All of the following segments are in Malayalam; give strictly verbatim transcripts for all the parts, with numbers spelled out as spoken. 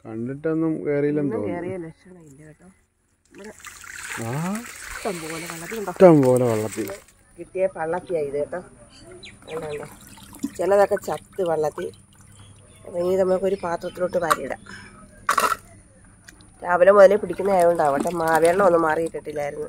കണ്ടിട്ടൊന്നും കേറിയില്ലെന്ന് തോന്നുന്നു. കേറിയ ലക്ഷണമില്ല കേട്ടോ. ഇവിടെ ആ ഇഷ്ടം പോലെ വെള്ളത്തിൽ ഉണ്ടോ, ഇഷ്ടം പോലെ വെള്ളത്തിൽ കിട്ടിയ പള്ളത്തിയായി ഇത് കേട്ടോ. വേണ്ടോ, ചിലതൊക്കെ ചത്ത് വെള്ളത്തിൽ. അപ്പം ഇനി നമുക്കൊരു പാത്രത്തിലോട്ട് വാരിയിടാം. രാവിലെ മുതലേ പിടിക്കുന്ന ആയതുകൊണ്ടാവട്ടെ, മാ വെള്ളം ഒന്നും മാറിയിട്ടില്ലായിരുന്നു.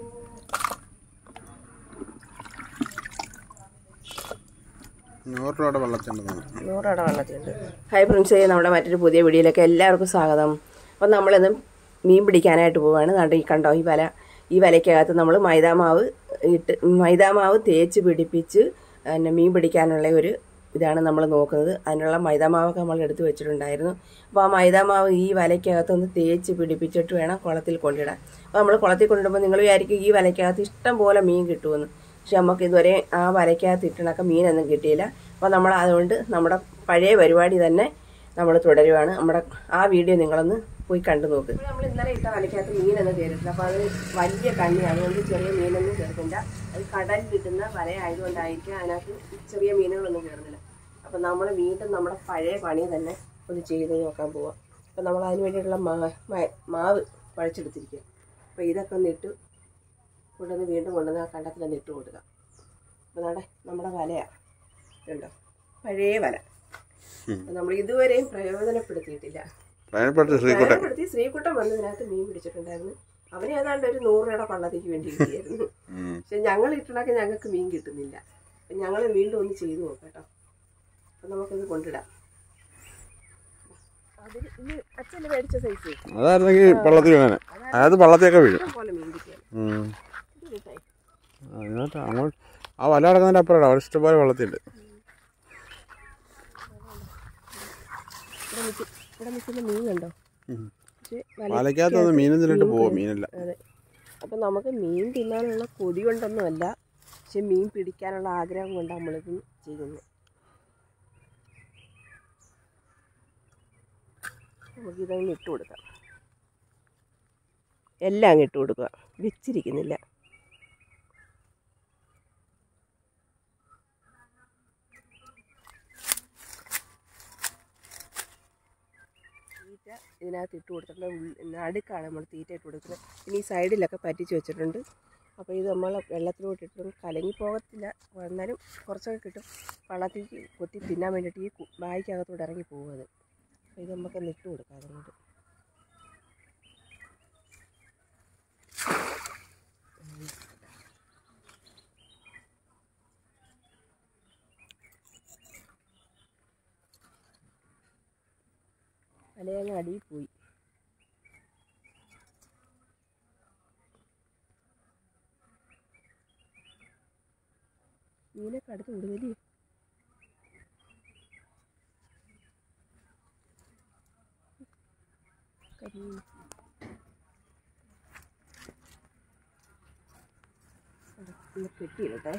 നൂറ് രൂപയുടെ വെള്ളത്തിലുണ്ട് നൂറ് രൂപയുടെ വെള്ളത്തിലുണ്ട്. ഹൈ ഫ്രണ്ട്സ്, നമ്മുടെ മറ്റൊരു പുതിയ വീഡിയോയിലേക്ക് എല്ലാവർക്കും സ്വാഗതം. അപ്പം നമ്മളിന്ന് മീൻ പിടിക്കാനായിട്ട് പോവുകയാണ്. കണ്ടോ, ഈ കണ്ടോ ഈ വല, ഈ വലയ്ക്കകത്ത് നമ്മൾ മൈദാമാവ് ഇട്ട് മൈദാമാവ് തേച്ച് പിടിപ്പിച്ച് പിന്നെ മീൻ പിടിക്കാനുള്ള ഒരു ഇതാണ് നമ്മൾ നോക്കുന്നത്. അതിനുള്ള മൈദാമാവൊക്കെ നമ്മൾ എടുത്ത് വെച്ചിട്ടുണ്ടായിരുന്നു. അപ്പോൾ ആ മൈദാമാവ് ഈ വലയ്ക്കകത്തൊന്ന് തേച്ച് പിടിപ്പിച്ചിട്ട് വേണം കുളത്തിൽ കൊണ്ടിടാൻ. അപ്പോൾ നമ്മൾ കുളത്തിൽ കൊണ്ടിടുമ്പോൾ നിങ്ങൾ വിചാരിക്കും ഈ വലയ്ക്കകത്ത് ഇഷ്ടം പോലെ മീൻ കിട്ടുമെന്ന്. പക്ഷെ നമുക്ക് ഇതുവരെ ആ വലയ്ക്കകത്ത് ഇട്ടണൊക്കെ മീനൊന്നും കിട്ടിയില്ല. അപ്പോൾ നമ്മൾ അതുകൊണ്ട് നമ്മുടെ പഴയ പരിപാടി തന്നെ നമ്മൾ തുടരുവാണ്. നമ്മുടെ ആ വീഡിയോ നിങ്ങളൊന്ന് പോയി കണ്ടു നോക്ക്. നമ്മൾ ഇന്നലെ ഇട്ട വലയ്ക്കകത്ത് മീനൊന്നും കയറിയിട്ടില്ല. അപ്പോൾ അത് വലിയ കണ്ണി, അതുകൊണ്ട് ചെറിയ മീനൊന്നും കയറുന്നില്ല. അത് കടലിൽ കിട്ടുന്ന വല ആയതുകൊണ്ടായിരിക്കും അതിനകത്ത് ചെറിയ മീനുകളൊന്നും കയറുന്നില്ല. അപ്പം നമ്മൾ വീണ്ടും നമ്മുടെ പഴയ പണി തന്നെ ഒന്ന് ചെയ്ത് നോക്കാൻ പോവാം. അപ്പം നമ്മൾ അതിന് വേണ്ടിയിട്ടുള്ള മാ മാവ് കുഴച്ചെടുത്തിരിക്കുക. അപ്പോൾ ഇതൊക്കെ ഒന്ന് ഇട്ട് കൊണ്ടുവന്ന് വീണ്ടും കൊണ്ടുവന്ന് ആ കണ്ടത്തിലൊന്ന് ഇട്ട് കൊടുക്കുക. അപ്പോൾ നാടെ നമ്മുടെ വലയാണ് ഉണ്ടോ, പഴയ വല. നമ്മൾ ഇതുവരെയും പ്രയോജനപ്പെടുത്തിയിട്ടില്ല. പ്രയോജനപ്പെടുത്തി ശ്രീകുട്ടൻ വന്ന് ഇതിനകത്ത് മീൻ പിടിച്ചിട്ടുണ്ടായിരുന്നു. അവന് ഏതാണ്ട് ഒരു നൂറ് രൂപയുടെ പള്ളത്തേക്ക് വേണ്ടി കിട്ടിയായിരുന്നു. പക്ഷെ ഞങ്ങൾ ഇട്ടണൊക്കെ ഞങ്ങൾക്ക് മീൻ കിട്ടുന്നില്ല. അപ്പം ഞങ്ങൾ വീണ്ടും ഒന്ന് ചെയ്തു നോക്കാം കേട്ടോ. അപ്പം നമുക്കിത് കൊണ്ടിടാം. അതിൽ ഇനി അച്ഛന് മേടിച്ച സൈസ് അതായിരുന്നെങ്കിൽ വെള്ളത്തിൽ വീണാനെ, അതായത് വെള്ളത്തിലൊക്കെ വീഴും പോലെ മീൻ കിട്ടിയാൽ അതിനകത്ത് അങ്ങോട്ട് ആ വല കിടക്കുന്നതിൻ്റെ അപ്പുറം അവിടെ ഇഷ്ടംപോലെ വെള്ളത്തിലുണ്ട്. ഇവിടെ നിൽക്കുന്ന മീൻ കണ്ടോ, വലയ്ക്കകത്തൊന്നും മീനും തിന്നിട്ട് പോവും, മീനല്ല. അതെ. അപ്പം നമുക്ക് മീൻ തിന്നാനുള്ള കൊതി കൊണ്ടൊന്നുമല്ല, പക്ഷെ മീൻ പിടിക്കാനുള്ള ആഗ്രഹം കൊണ്ടാണ് നമ്മളിത് ചെയ്യുന്നത്. നമുക്കിതങ്ങ് ഇട്ട് കൊടുക്കാം. എല്ലാം അങ്ങ് ഇട്ട് കൊടുക്കുക, വെച്ചിരിക്കുന്നില്ല. തീറ്റ ഇതിനകത്ത് ഇട്ട് കൊടുത്തിട്ടുണ്ട്. അടുക്കാണ് നമ്മൾ തീറ്റ ഇട്ട് കൊടുക്കുന്നത്. ഇനി ഈ സൈഡിലൊക്കെ പറ്റിച്ച് വെച്ചിട്ടുണ്ട്. അപ്പോൾ ഇത് നമ്മൾ വെള്ളത്തിലോട്ട് ഇട്ടും കലങ്ങി പോകത്തില്ല, എന്നാലും കുറച്ചൊക്കെ കിട്ടും. വള്ളത്തിൽ കൊത്തി തിന്നാൻ വേണ്ടിയിട്ട് ഈ ബായിക്കകത്തോട്ട് ഇറങ്ങി പോകും അത്. അപ്പോൾ ഇത് നമുക്കൊന്ന് ഇട്ട് കൊടുക്കാം. അതുകൊണ്ട് വലയങ്ങ് അടിയിൽ പോയി. മീനൊക്കെ അടുത്ത് വിടുന്നില്ലേ. ഒന്ന് കെട്ടിയിട്ടെ.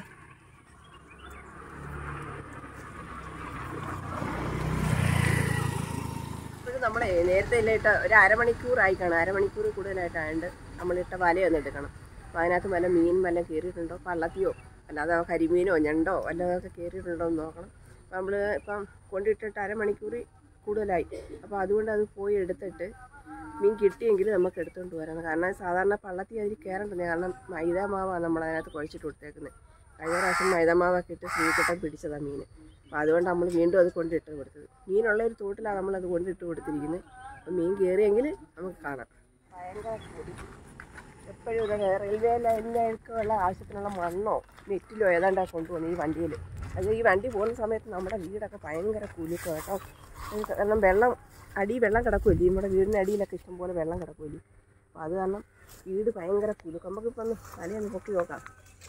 ഇപ്പോഴും നമ്മളെ നേരത്തെ ഇല്ലിട്ട ഒരു അരമണിക്കൂറായി കാണും, അരമണിക്കൂർ കൂടുതലായിട്ടായതുകൊണ്ട് നമ്മളിട്ട വലയൊന്നും എടുക്കണം. അപ്പോൾ അതിനകത്ത് വല്ല മീൻ വല്ല കയറിയിട്ടുണ്ടോ, പള്ളത്തിയോ അല്ലാതെ കരിമീനോ ഞണ്ടോ വല്ലതൊക്കെ കയറിയിട്ടുണ്ടോ എന്ന് നോക്കണം. അപ്പോൾ നമ്മൾ ഇപ്പം കൊണ്ടിട്ടിട്ട് അരമണിക്കൂർ കൂടുതലായി. അപ്പോൾ അതുകൊണ്ട് അത് പോയി എടുത്തിട്ട് മീൻ കിട്ടിയെങ്കിൽ നമുക്ക് എടുത്തുകൊണ്ട് വരണം. കാരണം സാധാരണ പള്ളത്തി അതിൽ കയറേണ്ടത്, കാരണം മൈദാമാവാണ് നമ്മളതിനകത്ത് കുഴച്ചിട്ട് കൊടുത്തേക്കുന്നത്. കഴിഞ്ഞ പ്രാവശ്യം മൈദാമാവൊക്കെ ഇട്ട് ശ്രീകുട്ടൻ പിടിച്ചതാണ് മീൻ. അപ്പോൾ അതുകൊണ്ട് നമ്മൾ വീണ്ടും അത് കൊണ്ടിട്ട് കൊടുത്തത്. മീനുള്ള ഒരു തോട്ടിലാണ് നമ്മളത് കൊണ്ടിട്ട് കൊടുത്തിരിക്കുന്നത്. അപ്പോൾ മീൻ കയറിയെങ്കിൽ നമുക്ക് കാണാം. ഭയങ്കര പൊടി എപ്പോഴും ഇതൊക്കെ റെയിൽവേ ലൈനിലേക്കുള്ള ആവശ്യത്തിനുള്ള മണ്ണോ നെറ്റിലോ ഏതാണ്ടാണ് കൊണ്ടുപോകുന്നത് ഈ വണ്ടിയിൽ. അത് ഈ വണ്ടി പോകുന്ന സമയത്ത് നമ്മുടെ വീടൊക്കെ ഭയങ്കര കുലുക്കും കേട്ടോ. കാരണം വെള്ളം അടി വെള്ളം കിടക്കുമല്ലേ, നമ്മുടെ വീടിൻ്റെ അടിയിലൊക്കെ ഇഷ്ടംപോലെ വെള്ളം കിടക്കുമല്ലേ. അപ്പോൾ അത് കാരണം വീട് ഭയങ്കര കുലുക്കും. നമുക്കിപ്പോൾ ഒന്ന് തലയൊന്ന് പൊക്കി നോക്കാം.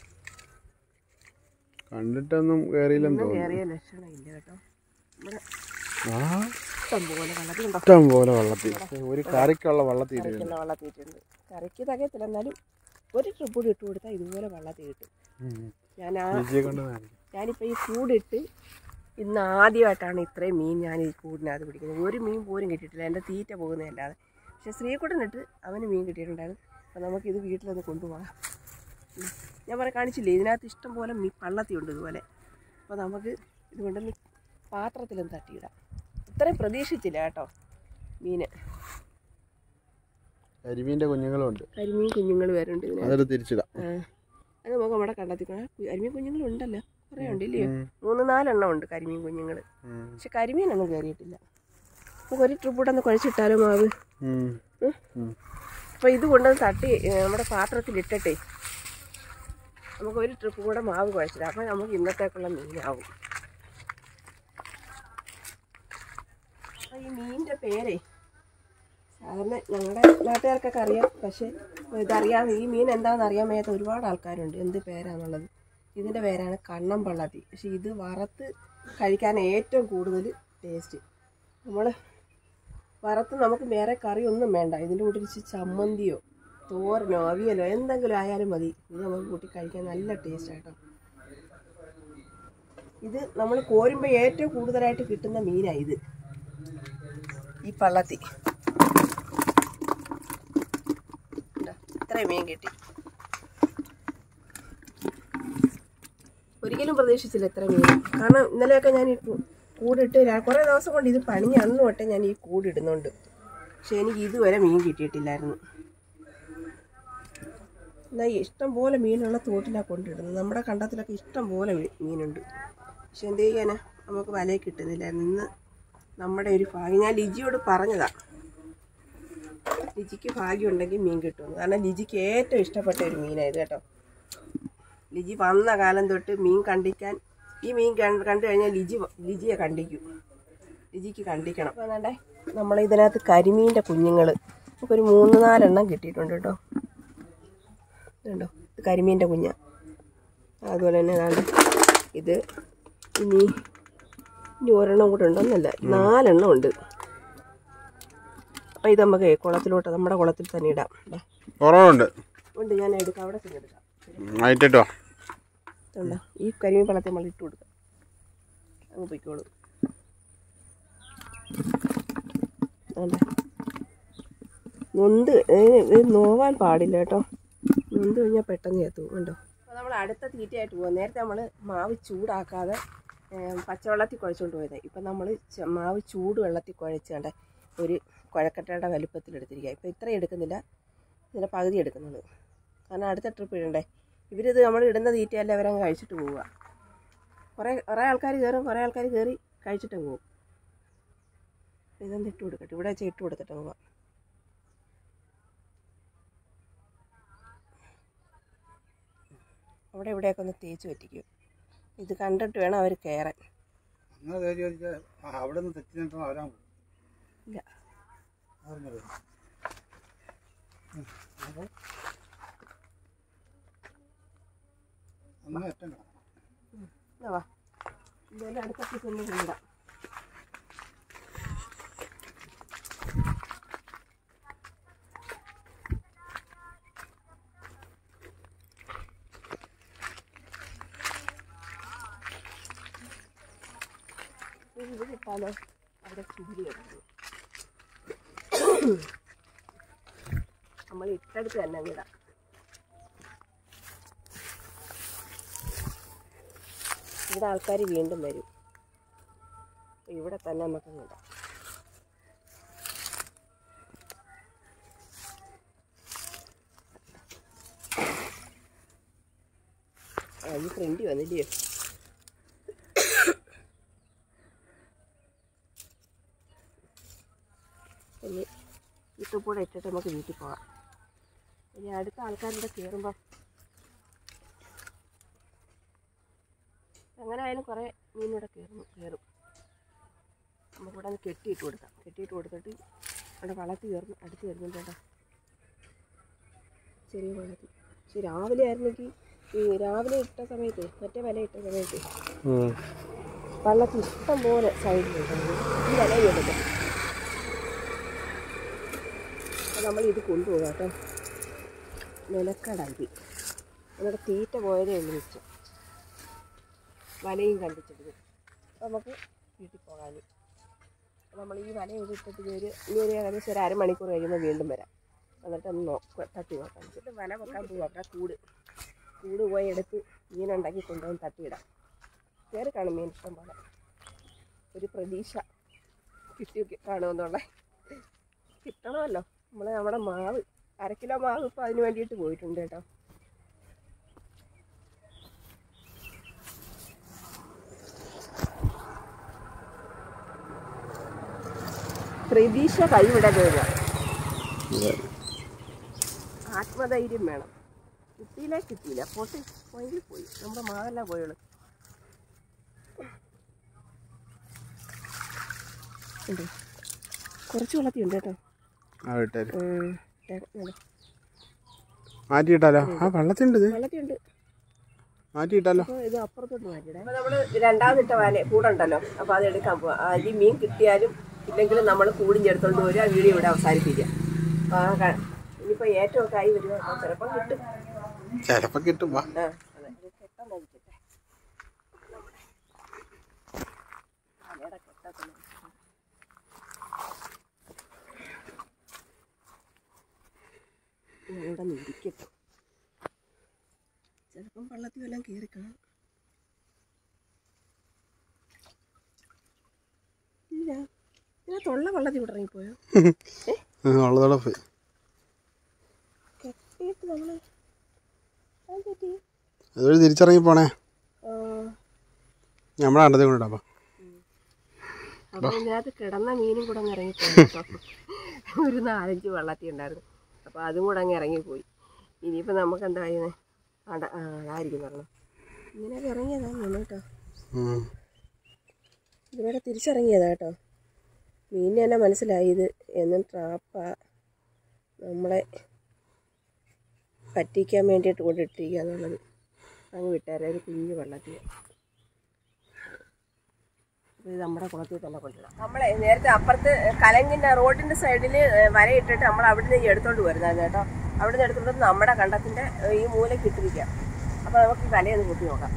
കണ്ടിട്ടൊന്നും കേറിയില്ലെന്ന് തോന്നുന്നു. കയറിയ ലക്ഷണമില്ല കേട്ടോ. ഇവിടെ ഇഷ്ടം പോലെ വെള്ളത്തിലുണ്ടോ, ഇഷ്ടം പോലെ വെള്ളത്തിൽ ഒരു കറിക്കുള്ള വെള്ളത്തിൽ വെള്ളത്തിയിട്ടുണ്ട്. കറിക്ക് തകയത്തില്ല, എന്നാലും ഒരു ട്രിപ്പ് കൂടി ഇട്ട് കൊടുത്താൽ ഇതുപോലെ വെള്ളത്തിൽ കിട്ടും. ഞാൻ ആ ഞാനിപ്പോൾ ഈ കൂടിട്ട് ഇന്ന് ആദ്യമായിട്ടാണ് ഇത്രയും മീൻ ഞാൻ ഈ കൂടിനകത്ത് പിടിക്കുന്നത്. ഒരു മീൻ പോലും കിട്ടിയിട്ടില്ല, എൻ്റെ തീറ്റ പോകുന്നതല്ലാതെ. പക്ഷേ ശ്രീകുട്ടനിട്ട് അവന് മീൻ കിട്ടിയിട്ടുണ്ടായിരുന്നു. അപ്പോൾ നമുക്കിത് വീട്ടിലൊന്ന് കൊണ്ടുപോകാം. ഞാൻ പറയാൻ കാണിച്ചില്ലേ, ഇതിനകത്ത് ഇഷ്ടം പോലെ മീൻ പള്ളത്തിയുണ്ട് ഇതുപോലെ. അപ്പോൾ നമുക്ക് ഇതുകൊണ്ടൊന്ന് പാത്രത്തിലൊന്ന് തട്ടിയിടാം. ഇത്രയും പ്രതീക്ഷിച്ചില്ല കേട്ടോ. മീന്. കരിമീൻ്റെ കുഞ്ഞുങ്ങളുണ്ട്. കരിമീൻ കുഞ്ഞുങ്ങൾ വരുന്നുണ്ട് ഇതിന്. അതൊരു തിരിച്ചിടാം. അത് നമുക്ക് നമ്മുടെ കണ്ടെത്തിക്കണം. കരിമീൻ കുഞ്ഞുങ്ങളുണ്ടല്ലോ, കുറേ ഉണ്ട് ഇല്ലയോ? മൂന്ന് നാലെണ്ണം ഉണ്ട് കരിമീൻ കുഞ്ഞുങ്ങൾ. പക്ഷെ കരിമീനൊന്നും കയറിയിട്ടില്ല. നമുക്ക് ഒരു ട്രിപ്പ് കൂടെ ഒന്ന് കുഴച്ചിട്ടാലോ മാവ്? അപ്പോൾ ഇത് കൊണ്ടുവന്ന് തട്ടി നമ്മുടെ പാത്രത്തിലിട്ടട്ടെ നമുക്ക് ഒരു ട്രിപ്പ് കൂടെ മാവ് കുഴച്ചിടാം. അപ്പോൾ നമുക്ക് ഇന്നത്തേക്കുള്ള മീനാവും. അപ്പോൾ ഈ മീനിൻ്റെ പേരേ സാധാരണ ഞങ്ങളുടെ നാട്ടുകാർക്കൊക്കെ അറിയാം. പക്ഷേ ഇതറിയാം, ഈ മീൻ എന്താണെന്ന് അറിയാൻ വയ്യാത്ത ഒരുപാട് ആൾക്കാരുണ്ട്. എന്ത് പേരാണെന്നുള്ളത്. ഇതിൻ്റെ പേരാണ് കണ്ണം പള്ളത്തി. പക്ഷെ ഇത് വറുത്ത് കഴിക്കാൻ ഏറ്റവും കൂടുതൽ ടേസ്റ്റ്. നമ്മൾ വറുത്ത് നമുക്ക് വേറെ കറിയൊന്നും വേണ്ട. ഇതിൻ്റെ കൂടെ ഇച്ചിരി ചമ്മന്തിയോ തോരനോ അവിയലോ എന്തെങ്കിലും ആയാലും മതി. ഇത് നമുക്ക് കൂട്ടി കഴിക്കാൻ നല്ല ടേസ്റ്റ് ആട്ടോ. ഇത് നമ്മൾ കോരുമ്പോൾ ഏറ്റവും കൂടുതലായിട്ട് കിട്ടുന്ന മീനാണ് ഇത്, ഈ പള്ളത്തി. ഇത്രയും മീൻ കിട്ടി. ഒരിക്കലും പ്രതീക്ഷിച്ചില്ല ഇത്ര മീൻ. കാരണം ഇന്നലെയൊക്കെ ഞാൻ ഈ കൂടിട്ട് കുറേ ദിവസം കൊണ്ട് ഇത് പണിഞ്ഞ് അന്ന് തൊട്ടേ ഞാൻ ഈ കൂടിടുന്നുണ്ട്. പക്ഷെ എനിക്ക് ഇതുവരെ മീൻ കിട്ടിയിട്ടില്ലായിരുന്നു. എന്നാൽ ഇഷ്ടം പോലെ മീനുള്ള തോട്ടിലാണ് കൊണ്ടിടുന്നത്. നമ്മുടെ കണ്ടത്തിലൊക്കെ ഇഷ്ടം പോലെ മീനുണ്ട്. പക്ഷെ എന്ത് ചെയ്യാനാ, നമുക്ക് വലയിൽ കിട്ടുന്നില്ലായിരുന്നു. ഇന്ന് നമ്മുടെ ഒരു ഭാഗ്യം. ഞാൻ ലിജിയോട് പറഞ്ഞതാണ്, ലിജിക്ക് ഭാഗ്യം ഉണ്ടെങ്കിൽ മീൻ കിട്ടുമെന്ന്. കാരണം ലിജിക്ക് ഏറ്റവും ഇഷ്ടപ്പെട്ട ഒരു മീനായത് കേട്ടോ. ലിജി വന്ന കാലം തൊട്ട് മീൻ കണ്ടിക്കാൻ, ഈ മീൻ കണ്ടു കഴിഞ്ഞാൽ ലിജി ലിജിയെ കണ്ടിക്കും. ലിജിക്ക് കണ്ടിക്കണം. അപ്പോൾ വേണ്ടേ, നമ്മളിതിനകത്ത് കരിമീൻ്റെ കുഞ്ഞുങ്ങൾ നമുക്കൊരു മൂന്ന് നാലെണ്ണം കിട്ടിയിട്ടുണ്ട് കേട്ടോ. ഇതുണ്ടോ, ഇത് കരിമീൻ്റെ കുഞ്ഞ. അതുപോലെ തന്നെ ഏതാണ്ട് ഇത് ഇനി ഇനി ഒരെണ്ണം കൂടെ ഉണ്ടോന്നല്ല, നാലെണ്ണം ഉണ്ട്. അപ്പം ഇത് നമുക്ക് കുളത്തിലോട്ട്, നമ്മുടെ കുളത്തിൽ തന്നെ ഇടാം. ഉണ്ട് ഉണ്ട്, ഞാൻ എടുക്കാം, അവിടെ തന്നെ എടുക്കാം. ഉണ്ടോ, ഈ കരിമീൻ പള്ളത്തെ നമ്മൾ ഇട്ട് കൊടുക്കാം, അങ്ങ് പൊയ്ക്കോളൂ. അതെ, നൊന്ത് ഇത് നോവാൻ പാടില്ല കേട്ടോ. നൊന്ത് കഴിഞ്ഞാൽ പെട്ടെന്ന് ചേർത്തു. ഉണ്ടോ. അപ്പോൾ നമ്മൾ അടുത്ത തീറ്റയായിട്ട് പോകാം. നേരത്തെ നമ്മൾ മാവ് ചൂടാക്കാതെ പച്ചവെള്ളത്തിൽ കുഴച്ചുകൊണ്ട് പോയത്. ഇപ്പം നമ്മൾ മാവ് ചൂട് വെള്ളത്തിൽ കുഴച്ചുകൊണ്ട് ഒരു കുഴക്കട്ടയുടെ വലുപ്പത്തിലെടുത്തിരിക്കുക. ഇപ്പം ഇത്രയും എടുക്കുന്നില്ല, ഇതിൻ്റെ പകുതി എടുക്കുന്നത്. കാരണം അടുത്ത ട്രിപ്പ് ഇടണ്ടേ. ഇവരിത് നമ്മൾ ഇടുന്ന തീറ്റയല്ല, അവരങ്ങ് കഴിച്ചിട്ട് പോവുക. കുറേ കുറേ ആൾക്കാർ കയറും, കുറേ ആൾക്കാർ കയറി കഴിച്ചിട്ട് പോകും. ഇതൊന്ന് ഇട്ട് കൊടുക്കട്ടെ, ഇവിടെ വെച്ച് ഇട്ട് കൊടുത്തിട്ട് പോവാം. അവിടെ ഇവിടെയൊക്കെ ഒന്ന് തേച്ച് പറ്റിക്കും. ഇത് കണ്ടിട്ട് വേണം അവർ കയറാൻ. ഇല്ല, വാ, എന്തായാലും അടുത്തൊക്കെ ഒന്ന് കൂടാം. ഇത് കിട്ടാലോ, അവിടെ ചൂരി കിടക്കുന്നു. നമ്മൾ ഇട്ടടുത്ത് തന്നെ വിടാം. ഇവിടെ ആൾക്കാർ വീണ്ടും വരും. ഇവിടെ തന്നെ നമുക്ക് ഇടാം. ആ, ഈ ഫ്രണ്ടി വന്നില്ലയോ. ഇനി ഇട്ടുകൂടെ ഇട്ടിട്ട് നമുക്ക് വീട്ടിൽ പോകാം. ഇനി അടുത്ത ആൾക്കാരുടെ കയറുമ്പോൾ എങ്ങനെ ആയാലും കുറേ മീനിവിടെ കയറും കയറും നമുക്കിവിടെ ഒന്ന് കെട്ടിയിട്ട് കൊടുക്കാം. കെട്ടിയിട്ട് കൊടുത്തിട്ട് അവിടെ വളർത്തി കയറുന്നു, അടുത്ത് വരുന്നുണ്ട് കേട്ടോ, ചെറിയ വളർത്തി. പക്ഷെ രാവിലെ ആയിരുന്നെങ്കിൽ ഈ രാവിലെ ഇട്ട സമയത്ത്, മറ്റേ വല ഇട്ട സമയത്ത് വള്ളത്തിൽ ഇഷ്ടം പോലെ സൈഡിലുണ്ടായിരുന്നു. ഈ വല എടുക്കാം. അപ്പോൾ നമ്മൾ ഇത് കൊണ്ടുപോകാം കേട്ടോ. നിലക്കടാക്കി നമ്മുടെ തീറ്റ പോയതേ ഉള്ളൂ വെച്ച് വലയും കണ്ടിച്ചെടുക്കും. അപ്പോൾ നമുക്ക് വീട്ടിൽ പോകാൻ നമ്മൾ ഈ വല ഇട്ടിട്ട് ഒരു ഇനി ഒരു ഏകദേശം ഒരു അരമണിക്കൂർ കഴിയുമ്പോൾ വീണ്ടും വരാം. എന്നിട്ട് ഒന്ന് നോക്ക തട്ടി നോക്കാം. എന്നിട്ട് വല വെക്കാൻ പോവാം. അവിടെ കൂട് കൂട് പോയി എടുത്ത് മീനുണ്ടാക്കി കൊണ്ടുപോയി തട്ടിയിടാം. കയറി കാണും മീൻ ഇഷ്ടം പോലെ. ഒരു പ്രതീക്ഷ കിട്ടി കാണുമെന്നുള്ള കിട്ടണമല്ലോ. നമ്മൾ നമ്മുടെ മാവ് അര കിലോ മാവ് ഇപ്പോൾ അതിന് വേണ്ടിയിട്ട് പോയിട്ടുണ്ട് കേട്ടോ. പ്രതീക്ഷ കൈവിടരുത്, ആത്മധൈര്യം വേണം. കിട്ടിയില്ലേ കിട്ടിയില്ല, പൊട്ടി പോയെങ്കിൽ പോയി, നമ്മുടെ മാവെല്ലാം പോയുള്ളൂ. ഉണ്ട് കുറച്ച് വെള്ളത്തിയുണ്ട് കേട്ടോ. മാറ്റിയിട്ടാലോ? ആ വെള്ളത്തിണ്ട്, വെള്ളത്തിയുണ്ട്, മാറ്റിയിട്ടാലോ? ഇത് അപ്പുറത്തോട്ട് മാറ്റിയിടാം. അപ്പോൾ നമ്മൾ രണ്ടാമതിട്ട വല കൂടുണ്ടല്ലോ, അപ്പോൾ അത് എടുക്കാൻ പോവാം. അതിൽ മീൻ കിട്ടിയാലും ഇല്ലെങ്കിലും നമ്മൾ കൂടിഞ്ഞെടുത്തോണ്ട് വരിക, വീഡിയോ ഇവിടെ അവസാനിപ്പിക്കുക. അപ്പോൾ ഇനിയിപ്പോൾ ഏറ്റവും ഒക്കെ ആയി വരുമോ, ചിലപ്പം കിട്ടും, ചിലപ്പോൾ കിട്ടും. വാ, ആ അതെ, കെട്ടാൻ കഴിക്കട്ടെ. വലയുടെ കെട്ടൊക്കെ ഇവിടെ ഇരിക്കട്ടെ, ചിലപ്പം വെള്ളത്തിൽ വല്ലതും കയറിക്കണം. ഇല്ല, ഇതിനകത്തുള്ള വെള്ളത്തിൽ ഇവിടെ ഇറങ്ങിപ്പോയോ? കെട്ടിയിട്ട് നമ്മള് അതുവഴി തിരിച്ചിറങ്ങി പോണേ. നമ്മളെ കണ്ടതേ കൊണ്ടിടാം. അപ്പൊ ഇതിനകത്ത് കിടന്ന മീനും കൂടെ അങ്ങ് ഇറങ്ങിപ്പോയി. ഒരു നാലഞ്ച് വെള്ളത്തിൽ ഉണ്ടായിരുന്നു, അപ്പൊ അതും കൂടെ അങ്ങ് ഇറങ്ങിപ്പോയി. ഇനിയിപ്പോ നമുക്ക് എന്താ ചെയ്യുന്നത്? അട അതായിരിക്കും പറഞ്ഞു, ഇങ്ങനെയൊക്കെ ഇറങ്ങിയതാ മീൻ കേട്ടോ. ഇതിലൂടെ തിരിച്ചിറങ്ങിയതാ കേട്ടോ. മീനിന് തന്നെ മനസ്സിലായി ഇത് എന്നും ട്രാപ്പാ, നമ്മളെ പറ്റിക്കാൻ വേണ്ടിയിട്ട് കൊണ്ടിട്ടിരിക്കുക എന്നുള്ളത്. അങ്ങ് വിട്ടേരെ, ഒരു കുഞ്ഞു വെള്ളത്തിൽ. അപ്പോൾ ഇത് നമ്മുടെ കുളത്തിൽ തന്നെ കൊണ്ടിടാം. നമ്മളെ നേരത്തെ അപ്പുറത്ത് കലങ്ങിൻ്റെ റോഡിൻ്റെ സൈഡിൽ വലയിട്ടിട്ട് നമ്മൾ അവിടെ നിന്ന് എടുത്തോണ്ട് വരുന്നതാണ് കേട്ടോ. അവിടെ നിന്ന് എടുത്തോണ്ട് നമ്മുടെ കണ്ടത്തിൻ്റെ ഈ മൂലയ്ക്ക് ഇട്ടിരിക്കാം. അപ്പോൾ നമുക്ക് ഈ വലയൊന്ന് കൂട്ടി നോക്കാം.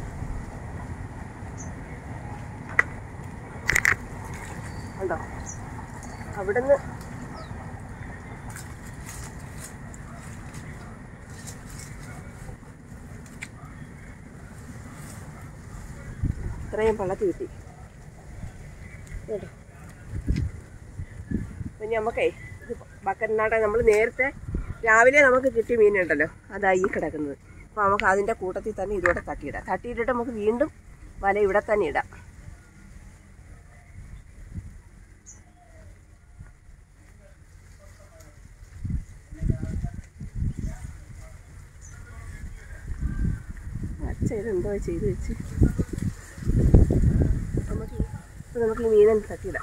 ഉണ്ടോ? അവിടുന്ന് ഇത്രയും വെള്ളത്തിൽ കിട്ടി കേട്ടോ. പിന്നെ നമുക്കേ ഇത് ബക്കറ്റിനാട്ടെ നമ്മൾ നേരത്തെ രാവിലെ നമുക്ക് കിട്ടിയ മീനുണ്ടല്ലോ, അതായി കിടക്കുന്നത്. അപ്പോൾ നമുക്ക് അതിൻ്റെ കൂട്ടത്തിൽ തന്നെ ഇതോടെ തട്ടിയിടാം. തട്ടിയിട്ടിട്ട് നമുക്ക് വീണ്ടും വല ഇവിടെ തന്നെ ഇടാം. ചെയ്തെന്തോ ചെയ്ത് വെച്ച് നമുക്ക് ഇപ്പം നമുക്ക് ഈ മീനെ തട്ടിയിടാം.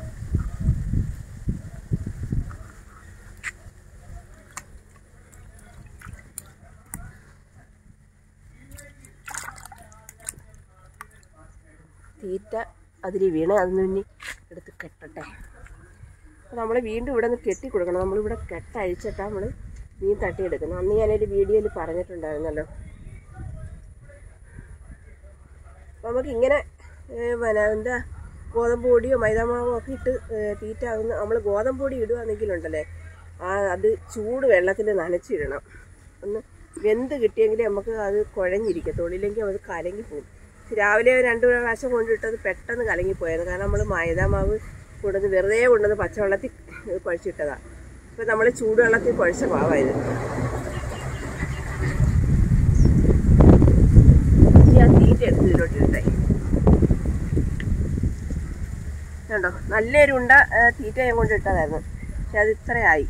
തീറ്റ അതിൽ വീണ് അതൊന്നും ഇനി എടുത്ത് കെട്ടട്ടെ. അപ്പോൾ നമ്മൾ വീണ്ടും ഇവിടെ നിന്ന് കെട്ടി കൊടുക്കണം. നമ്മളിവിടെ കെട്ടഴിച്ചിട്ടാണ് നമ്മൾ മീൻ തട്ടിയെടുക്കുന്നത്. അന്ന് ഞാനൊരു വീഡിയോയിൽ പറഞ്ഞിട്ടുണ്ടായിരുന്നല്ലോ. അപ്പോൾ നമുക്കിങ്ങനെ പിന്നെ എന്താ ഗോതമ്പ് പൊടിയോ മൈദാമാവോ ഒക്കെ ഇട്ട് തീറ്റ ആകുന്ന നമ്മൾ ഗോതമ്പ് പൊടി ഇടുകയാണെങ്കിലുണ്ടല്ലേ, ആ അത് ചൂട് വെള്ളത്തിൽ നനച്ചിടണം. ഒന്ന് വെന്ത് കിട്ടിയെങ്കിൽ നമുക്ക് അത് കുഴഞ്ഞിരിക്കത്തുള്ളൂ, ഇല്ലെങ്കിൽ അത് കലങ്ങിപ്പോകും. രാവിലെ രണ്ട് പ്രാവശ്യം കൊണ്ടിട്ടത് പെട്ടെന്ന് കലങ്ങിപ്പോയായിരുന്നു. കാരണം നമ്മൾ മൈദാമാവ് കൊണ്ടുവന്ന് വെറുതെ കൊണ്ടുവന്ന് പച്ചവെള്ളത്തിൽ കുഴച്ചിട്ടതാണ്. ഇപ്പോൾ നമ്മൾ ചൂടുവെള്ളത്തിൽ കുഴച്ച മാവായത്. ഞാൻ തീറ്റ എടുത്ത് ഇതിലോട്ടിട്ടെ കണ്ടോ, നല്ലൊരു ഉണ്ട തീറ്റ ഞാൻ കൊണ്ടിട്ടതായിരുന്നു. പക്ഷെ അത് ഇത്രയായി.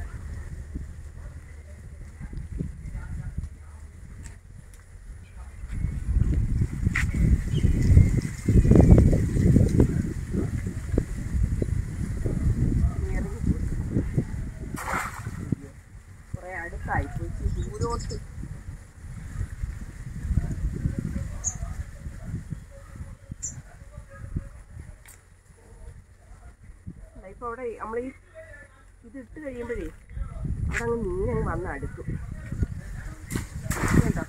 കുറെ അടുത്തായി പോയി ദൂരോട്ട്. ഇപ്പോൾ അവിടെ നമ്മൾ ഈ ഇതിട്ട് കഴിയുമ്പോഴേ അവിടെ അങ്ങ് മീനങ്ങ് വന്ന് അടുക്കും കേട്ടോ.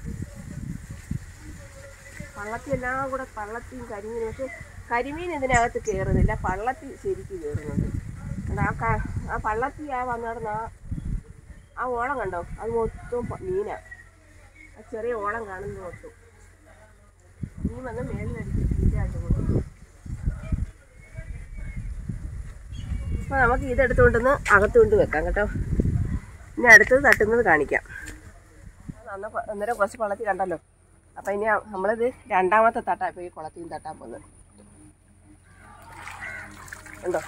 പള്ളത്തി എല്ലാം കൂടെ പള്ളത്തിയും കരിമീനും, പക്ഷെ കരിമീൻ ഇതിനകത്ത് കയറുന്നില്ല, പള്ളത്തി ശരിക്കും കയറുന്നുണ്ട്. ആ ആ പള്ളത്തി ആ വന്നിടന്ന് ആ ആ ഓളം കണ്ടോ, അത് മൊത്തം മീനാണ്. ആ ചെറിയ ഓളം കാണുന്നത് മൊത്തം മീൻ വന്ന് മേളിലടിച്ച് തീറ്റയായിട്ട് കൊടുക്കും. അപ്പോൾ നമുക്ക് ഇതെടുത്തുകൊണ്ടൊന്ന് അകത്തുകൊണ്ട് വെക്കാം കേട്ടോ. ഇനി അടുത്തത് തട്ടുന്നത് കാണിക്കാം. അന്ന് അന്നേരം കുറച്ച് കുളത്തിൽ കണ്ടല്ലോ. അപ്പം ഇനി നമ്മളിത് രണ്ടാമത്തെ തട്ടാ ഇപ്പോൾ ഈ കുളത്തിൽ നിന്ന് തട്ടാൻ പോകുന്നത് ഉണ്ടോ.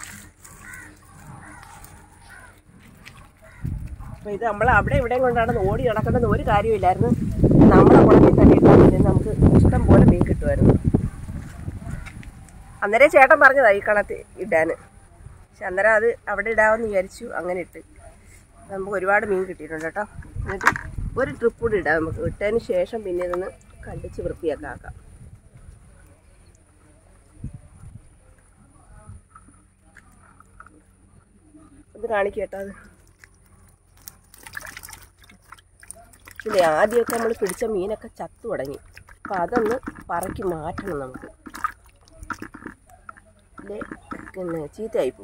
അപ്പോൾ ഇത് നമ്മൾ അവിടെ ഇവിടെയും കൊണ്ടാണ് ഓടി നടക്കേണ്ടത് ഒരു കാര്യമില്ലായിരുന്നു. നമ്മുടെ കുളത്തിൽ തട്ടിയിട്ട് നമുക്ക് ഇഷ്ടം പോലെ മീൻ കിട്ടുമായിരുന്നു. അന്നേരം ചേട്ടൻ പറഞ്ഞതാ ഈ കളത്തിൽ ഇടാൻ. പക്ഷെ അന്നേരം അത് അവിടെ ഇടാമെന്ന് വിചാരിച്ചു, അങ്ങനെ ഇട്ട് നമുക്ക് ഒരുപാട് മീൻ കിട്ടിയിട്ടുണ്ട് കേട്ടോ. എന്നിട്ട് ഒരു ട്രിപ്പ് കൂടി ഇടാം നമുക്ക്. ഇട്ടതിന് ശേഷം പിന്നെ ഇതൊന്ന് കണ്ടിച്ച് വൃത്തിയാക്കാം ആക്കാം. ഇത് കാണിക്കുക കേട്ടോ. അത് പിന്നെ ആദ്യമൊക്കെ നമ്മൾ പിടിച്ച മീനൊക്കെ ചത്തു തുടങ്ങി. അപ്പം അതൊന്ന് പറക്കി മാറ്റണം നമുക്ക്. ഇത് പിന്നെ ചീത്തയായിപ്പോവും.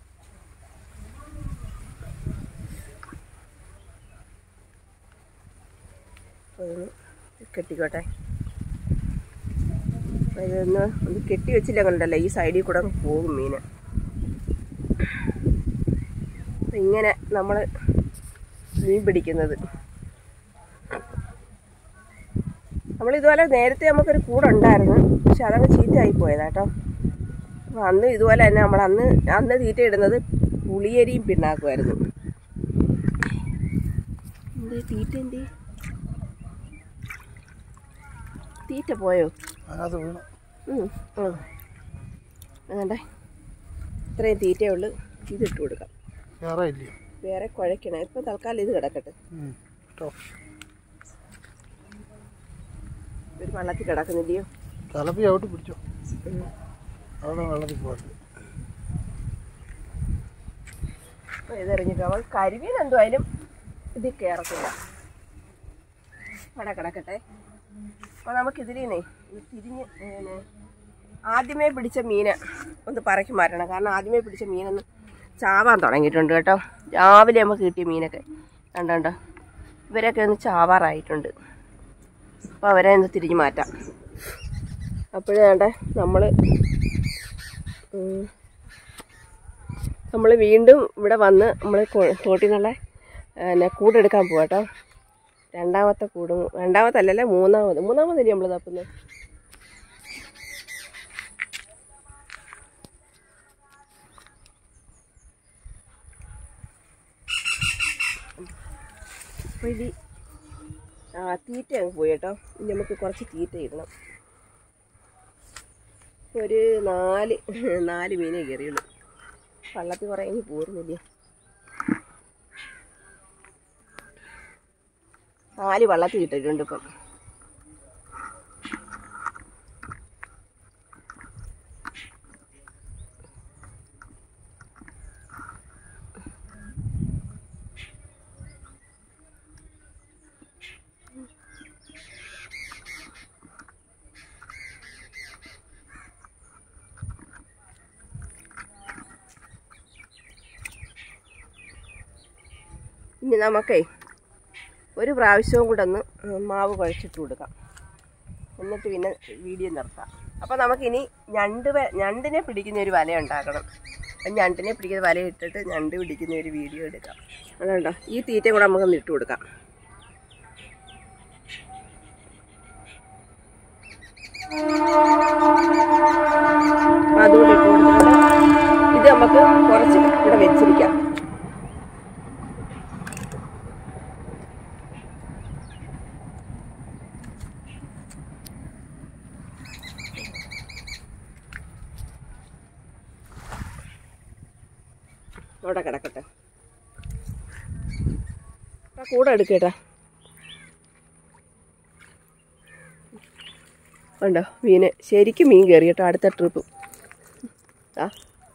അതൊന്ന് കെട്ടിക്കോട്ടെ. ഇതൊന്ന് ഒന്ന് കെട്ടി വെച്ചില്ല കണ്ടല്ലോ, ഈ സൈഡിൽ കൂടെ പോകും മീൻ. ഇങ്ങനെ നമ്മൾ മീൻ പിടിക്കുന്നത്. നമ്മളിതുപോലെ നേരത്തെ നമുക്കൊരു കൂടുണ്ടായിരുന്നു, പക്ഷെ അതങ്ങ് ചീത്തയായി പോയതാട്ടോ. അപ്പോൾ അന്ന് ഇതുപോലെ തന്നെ നമ്മൾ അന്ന് അന്ന് തീറ്റ ഇടുന്നത് പുളിയരിയും പിണ്ണാക്കുമായിരുന്നു. എന്ത് തീറ്റ എന്ത് തീറ്റ പോയോ? അതണ്ടേ ഇത്രയും തീറ്റയേ ഉള്ളൂ. ഇതിട്ട് കൊടുക്കാം. വേറെ കുഴക്കണം. ഇപ്പം തൽക്കാലം ഇത് കിടക്കട്ടെ. ഒരു വെള്ളത്തിൽ കിടക്കുന്നില്ലയോ? തലപ്പിയോട്ട് പിടിച്ചോ. അവിടെ വെള്ളത്തിൽ പോകട്ടെ. ഇതെറിഞ്ഞിട്ട് അവൾ കരിമീൻ എന്തുമായാലും ഇതിൽ കയറത്തില്ല. അവിടെ കിടക്കട്ടെ. അപ്പോൾ നമുക്കിതിലേ തിരിഞ്ഞ് പിന്നെ ആദ്യമേ പിടിച്ച മീന് ഒന്ന് പറക്കി മാറ്റണം. കാരണം ആദ്യമേ പിടിച്ച മീനൊന്ന് ചാവാൻ തുടങ്ങിയിട്ടുണ്ട് കേട്ടോ. രാവിലെ നമുക്ക് കിട്ടിയ മീനൊക്കെ കണ്ടോ, ഇവരൊക്കെ ഒന്ന് ചാവാറായിട്ടുണ്ട്. അപ്പോൾ അവരെ ഒന്ന് തിരിഞ്ഞ് മാറ്റാം. അപ്പോഴേ വേണ്ട നമ്മൾ നമ്മൾ വീണ്ടും ഇവിടെ വന്ന് നമ്മൾ തോട്ടിൽ നിന്നുള്ള പിന്നെ കൂടെടുക്കാൻ പോവാം കേട്ടോ. രണ്ടാമത്തെ കൂടും രണ്ടാമത്തല്ലല്ലേ മൂന്നാമത് മൂന്നാമതല്ലേ നമ്മൾ തപ്പുന്നത്. അപ്പോൾ ഇത് ആ തീറ്റ അങ്ങ് പോയി കേട്ടോ. ഇനി നമുക്ക് കുറച്ച് തീറ്റ ഇടണം. ഒരു നാല് നാല് മീനേ കയറിയുള്ളൂ. വള്ളത്തിൽ കുറേ ഇനി പോരുന്നില്ലേ. നാല് വള്ളത്തിൽ കിട്ടിയിട്ടുണ്ട് ഇപ്പം. ഇനി നമുക്കേ ഒരു പ്രാവശ്യവും കൂടെ ഒന്ന് മാവ് കുഴച്ചിട്ട് കൊടുക്കാം. എന്നിട്ട് പിന്നെ വീഡിയോ നിർത്താം. അപ്പോൾ നമുക്കിനി ഞണ്ട് ഞണ്ടിനെ പിടിക്കുന്ന ഒരു വല ഉണ്ടാക്കണം. ഞണ്ടിനെ പിടിക്കുന്ന വല ഇട്ടിട്ട് ഞണ്ട് പിടിക്കുന്ന ഒരു വീഡിയോ എടുക്കാം. അതുകൊണ്ടോ ഈ തീറ്റ കൂടെ നമുക്കൊന്ന് ഇട്ട് കൊടുക്കാം. അതുകൂടെ ഇട്ട് കൊടുത്തിട്ട് ഇത് നമുക്ക് കുറച്ച് ഇവിടെ വെച്ചിരിക്കാം. അവിടെ കിടക്കട്ടെ. കൂടെ എടുക്കേട്ടാ. ഉണ്ടോ മീന് ശരിക്കും മീൻ കയറി കേട്ടോ. അടുത്ത ട്രിപ്പ് ആ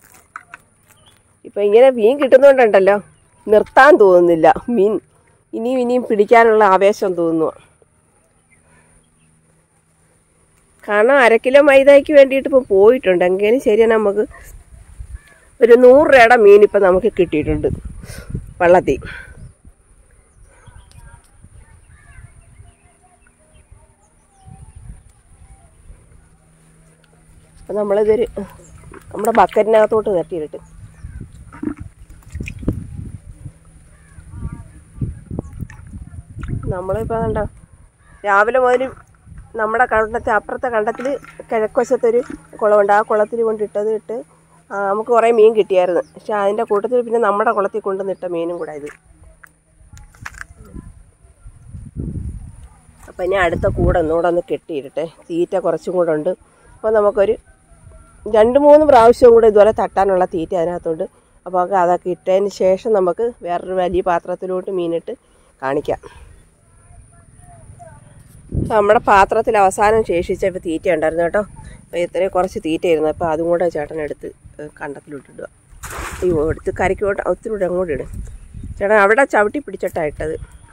ഇപ്പം ഇങ്ങനെ മീൻ കിട്ടുന്നതുകൊണ്ടുണ്ടല്ലോ നിർത്താൻ തോന്നുന്നില്ല. മീൻ ഇനിയും ഇനിയും പിടിക്കാനുള്ള ആവേശം തോന്നുന്നു. കാരണം അര കിലോ മൈദയ്ക്ക് വേണ്ടിയിട്ട് ഇപ്പോൾ പോയിട്ടുണ്ട്. എങ്കിലും ശരിയാണ് നമുക്ക് ഒരു നൂറ് രൂപയുടെ മീൻ ഇപ്പം നമുക്ക് കിട്ടിയിട്ടുണ്ട് വള്ളത്തിൽ. അപ്പം നമ്മളിതൊരു നമ്മുടെ ബക്കറ്റിനകത്തോട്ട് തട്ടിയിട്ട് നമ്മളിപ്പോൾ കണ്ടോ രാവിലെ മുതൽ നമ്മുടെ കണ്ടത്തെ അപ്പുറത്തെ കണ്ടത്തിൽ കിഴക്കുവശത്തൊരു കുളമുണ്ട്. ആ കുളത്തിൽ കൊണ്ടിട്ടത് ഇട്ട് നമുക്ക് കുറേ മീൻ കിട്ടിയായിരുന്നു. പക്ഷെ അതിൻ്റെ കൂട്ടത്തിൽ പിന്നെ നമ്മുടെ കുളത്തിൽ കൊണ്ടുവന്നിട്ട മീനും കൂടെ ഇത്. അപ്പം ഇനി അടുത്ത കൂടെ ഒന്നുകൂടെ ഒന്ന് കെട്ടിയിട്ടെ, തീറ്റ കുറച്ചും കൂടെ ഉണ്ട്. അപ്പോൾ നമുക്കൊരു രണ്ട് മൂന്ന് പ്രാവശ്യം കൂടെ ഇതുപോലെ തട്ടാനുള്ള തീറ്റ അതിനകത്തുണ്ട്. അപ്പോൾ അതൊക്കെ ഇട്ടതിന് ശേഷം നമുക്ക് വേറൊരു വലിയ പാത്രത്തിലോട്ട് മീനിട്ട് കാണിക്കാം. നമ്മുടെ പാത്രത്തിൽ അവസാനം ശേഷിച്ച തീറ്റ ഉണ്ടായിരുന്നു കേട്ടോ. അപ്പോൾ ഇത്രയും കുറച്ച് തീറ്റ ആയിരുന്നു. അപ്പോൾ അതും കൂടെ ചേട്ടൻ എടുത്ത് കണ്ടത്തിലോട്ടിടുക. അയ്യോ എടുത്ത് കരയ്ക്കോട്ട് ഒത്തിരി കൂടെ അങ്ങോട്ട് ഇടും ചേട്ടൻ. അവിടെ ചവിട്ടി പിടിച്ചിട്ടാണ് ഇട്ടത്.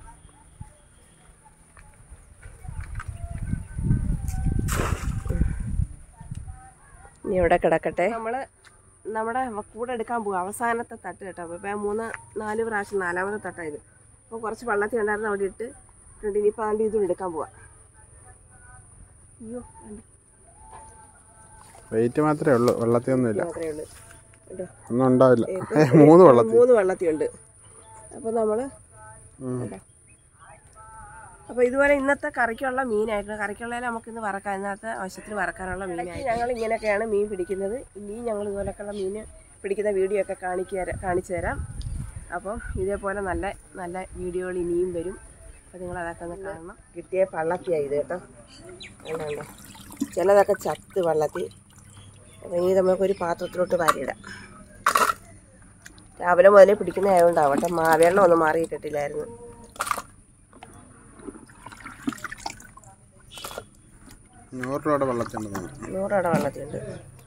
ഇനി ഇവിടെ കിടക്കട്ടെ. നമ്മൾ നമ്മുടെ കൂടെ എടുക്കാൻ പോകും അവസാനത്തെ തട്ട് കേട്ടോ. അപ്പോൾ ഇപ്പം മൂന്ന് നാല് പ്രാവശ്യം നാലാമത്തെ തട്ടായത്. അപ്പോൾ കുറച്ച് വെള്ളത്തിൽ ഉണ്ടായിരുന്നു അവിടെ ഇട്ട് ഇട്ടുണ്ട്. ഇനിയിപ്പോൾ അതിൻ്റെ ഇതും എടുക്കാൻ പോവാം. അയ്യോ വെയിറ്റ് മാത്രമേ ഉള്ളൂ, വെള്ളത്തിൽ ഒന്നുമില്ല. മാത്രമേ ഉള്ളൂ കേട്ടോ, ഒന്നും ഉണ്ടാവില്ല. മൂന്ന് വെള്ളത്തിൽ മൂന്ന് വെള്ളത്തിൽ ഉണ്ട്. അപ്പോൾ നമ്മൾ അപ്പോൾ ഇതുപോലെ ഇന്നത്തെ കറിക്കുള്ള മീനായിരുന്നു. കറിക്കുള്ളതിൽ നമുക്കിന്ന് വറക്കാം. ഇന്നത്തെ ആവശ്യത്തിന് വറക്കാനുള്ള മീനായിട്ട് ഞങ്ങൾ ഇങ്ങനെയൊക്കെയാണ് മീൻ പിടിക്കുന്നത്. ഇനിയും ഞങ്ങൾ ഇതുപോലെയൊക്കെയുള്ള മീൻ പിടിക്കുന്ന വീഡിയോ ഒക്കെ കാണിക്കുക കാണിച്ചു തരാം. അപ്പം ഇതേപോലെ നല്ല നല്ല വീഡിയോകൾ ഇനിയും വരും. അപ്പോൾ നിങ്ങൾ അതൊക്കെ ഒന്ന് കാണണം. കിട്ടിയ പള്ളത്തിയായി ഇത് കേട്ടോ. അതുകൊണ്ടോ ചിലതൊക്കെ ചത്ത് വള്ളത്തിൽ. അപ്പോൾ ഇനി നമുക്കൊരു പാത്രത്തിലോട്ട് വാരിയിടാം. രാവിലെ മുതലേ പിടിക്കുന്ന ആയതുകൊണ്ടാവട്ടെ, മാവേള്ളം ഒന്നും മാറിയിട്ടിട്ടില്ലായിരുന്നു. നൂറ് രൂപയുടെ വെള്ളത്തിണ്ട്. നൂറ് രൂപയുടെ വെള്ളത്തിണ്ട്.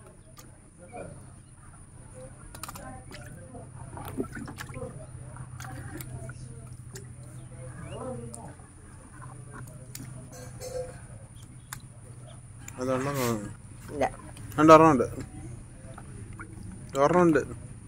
ഇല്ല രണ്ട് ഒരെണ്ണമുണ്ട്, ഒരെണ്ണമുണ്ട്.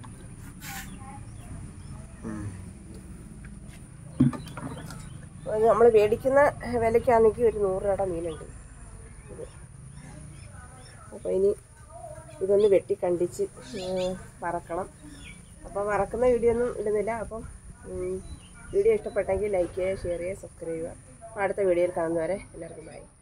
നമ്മൾ മേടിക്കുന്ന വിലയ്ക്കാണെങ്കിൽ ഒരു നൂറ് രൂപയുടെ മീനുണ്ട് ഇത്. അപ്പോൾ ഇനി ഇതൊന്ന് വെട്ടി കണ്ടിച്ച് വറക്കണം. അപ്പോൾ വറക്കുന്ന വീഡിയോ ഒന്നും ഇടുന്നില്ല. അപ്പം വീഡിയോ ഇഷ്ടപ്പെട്ടെങ്കിൽ ലൈക്ക് ചെയ്യുക, ഷെയർ ചെയ്യുക, സബ്സ്ക്രൈബ് ചെയ്യുക. അപ്പോൾ അടുത്ത വീഡിയോയിൽ കാണുന്നവരെ എല്ലാവർക്കും ബൈ.